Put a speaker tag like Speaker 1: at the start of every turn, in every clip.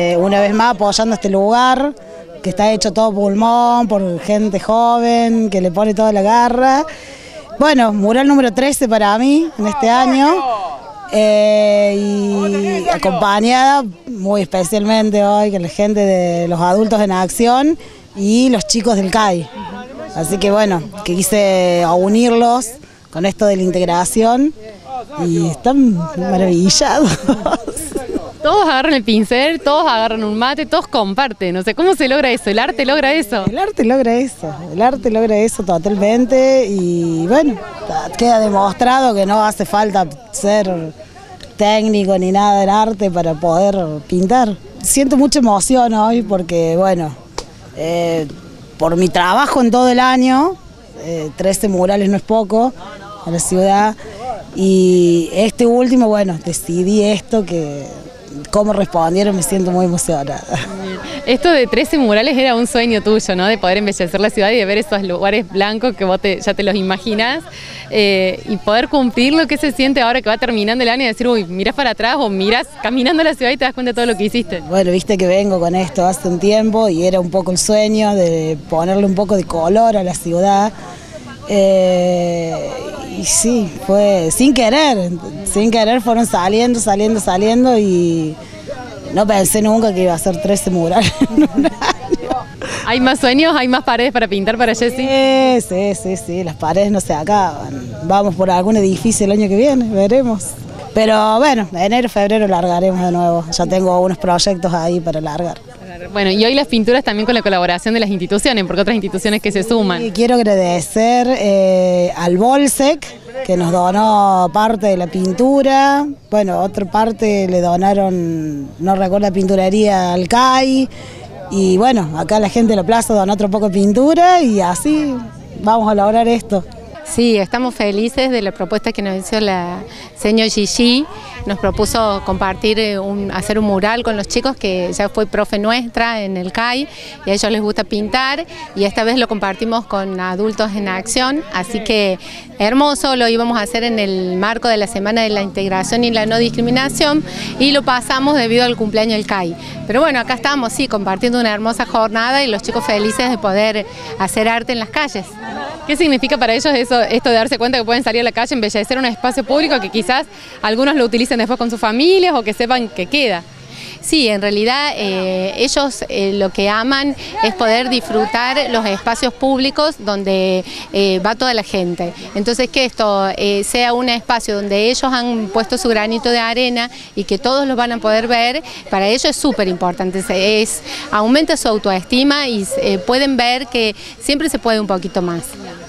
Speaker 1: Una vez más apoyando este lugar, que está hecho todo pulmón, por gente joven, que le pone toda la garra. Bueno, mural número 13 para mí en este año, y acompañada muy especialmente hoy con la gente de los adultos en acción y los chicos del CAI. Así que bueno, que quise unirlos con esto de la integración y están maravillados.
Speaker 2: Todos agarran el pincel, todos agarran un mate, todos comparten. No sé cómo se logra eso, el arte logra eso.
Speaker 1: El arte logra eso, el arte logra eso totalmente y bueno, queda demostrado que no hace falta ser técnico ni nada del arte para poder pintar. Siento mucha emoción hoy porque bueno, por mi trabajo en todo el año, 13 murales no es poco en la ciudad y este último, bueno, decidí esto que... Cómo respondieron, me siento muy emocionada.
Speaker 2: Esto de 13 murales era un sueño tuyo, ¿no? De poder embellecer la ciudad y de ver esos lugares blancos que vos ya te los imaginás y poder cumplirlo. ¿Qué se siente ahora que va terminando el año y decir, uy, mirás para atrás o mirás caminando la ciudad y te das cuenta de todo lo que hiciste?
Speaker 1: Bueno, viste que vengo con esto hace un tiempo y era un poco el sueño de ponerle un poco de color a la ciudad. Y sí, fue sin querer fueron saliendo y no pensé nunca que iba a ser 13 murales en un año.
Speaker 2: ¿Hay más sueños? ¿Hay más paredes para pintar para Jessy?
Speaker 1: Sí, las paredes no se acaban. Vamos por algún edificio el año que viene, veremos. Pero bueno, enero, febrero largaremos de nuevo. Ya tengo unos proyectos ahí para largar.
Speaker 2: Bueno, y hoy las pinturas también con la colaboración de las instituciones, porque otras instituciones que se suman.
Speaker 1: Y quiero agradecer al Bolsec, que nos donó parte de la pintura. Bueno, otra parte le donaron, no recuerdo, la pinturería al CAI. Y bueno, acá la gente de la plaza donó otro poco de pintura y así vamos a lograr esto.
Speaker 3: Sí, estamos felices de la propuesta que nos hizo la señora Gigi. Nos propuso compartir, hacer un mural con los chicos, que ya fue profe nuestra en el CAI y a ellos les gusta pintar, y esta vez lo compartimos con adultos en acción, así que hermoso. Lo íbamos a hacer en el marco de la Semana de la Integración y la No Discriminación y lo pasamos debido al cumpleaños del CAI. Pero bueno, acá estamos, sí, compartiendo una hermosa jornada y los chicos felices de poder hacer arte en las calles.
Speaker 2: ¿Qué significa para ellos esto de darse cuenta que pueden salir a la calle, embellecer un espacio público que quizás algunos lo utilicen después con sus familias o que sepan que queda?
Speaker 3: Sí, en realidad ellos lo que aman es poder disfrutar los espacios públicos donde va toda la gente. Entonces que esto sea un espacio donde ellos han puesto su granito de arena y que todos lo van a poder ver, para ellos es súper importante. Aumenta su autoestima y pueden ver que siempre se puede un poquito más.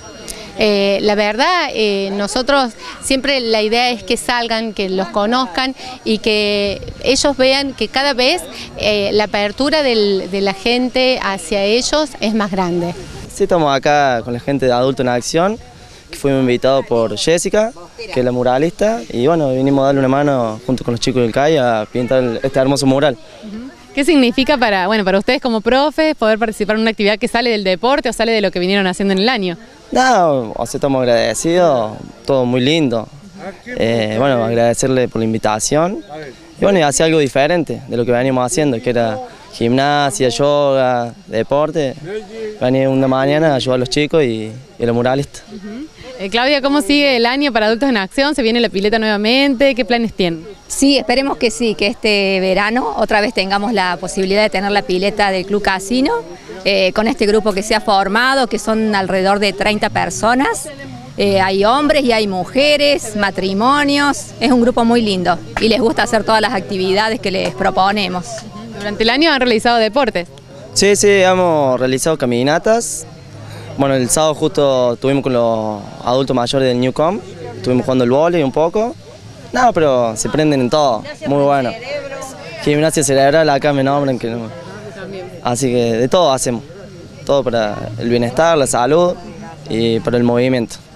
Speaker 3: La verdad, nosotros siempre la idea es que salgan, que los conozcan y que ellos vean que cada vez la apertura de la gente hacia ellos es más grande.
Speaker 4: Sí, estamos acá con la gente de Adulto en Acción, que fuimos invitados por Jessica, que es la muralista, y bueno, vinimos a darle una mano junto con los chicos del CAI a pintar este hermoso mural.
Speaker 2: ¿Qué significa para ustedes como profes poder participar en una actividad que sale del deporte o sale de lo que vinieron haciendo en el año?
Speaker 4: No, o sea, estamos agradecidos, todo muy lindo. Bueno, agradecerle por la invitación y bueno, y hacer algo diferente de lo que veníamos haciendo, que era gimnasia, yoga, deporte. Venía una mañana a ayudar a los chicos y a los muralistas.
Speaker 2: Claudia, ¿cómo sigue el año para Adultos en Acción? ¿Se viene la pileta nuevamente? ¿Qué planes tienen?
Speaker 5: Sí, esperemos que sí, que este verano otra vez tengamos la posibilidad de tener la pileta del Club Casino, con este grupo que se ha formado, que son alrededor de 30 personas. Hay hombres y hay mujeres, matrimonios, es un grupo muy lindo y les gusta hacer todas las actividades que les proponemos.
Speaker 2: ¿Durante el año han realizado deportes?
Speaker 4: Sí, hemos realizado caminatas. Bueno, el sábado justo estuvimos con los adultos mayores del Newcom, estuvimos jugando el vóley un poco. No, pero se prenden en todo, muy bueno. Gimnasia cerebral, acá me nombran que no. Así que de todo hacemos, todo para el bienestar, la salud y para el movimiento.